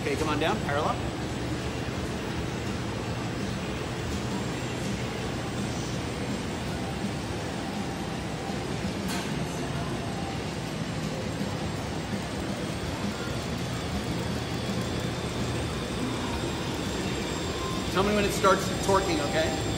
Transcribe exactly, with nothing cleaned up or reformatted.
Okay, come on down, parallel. Tell me when it starts torquing, okay?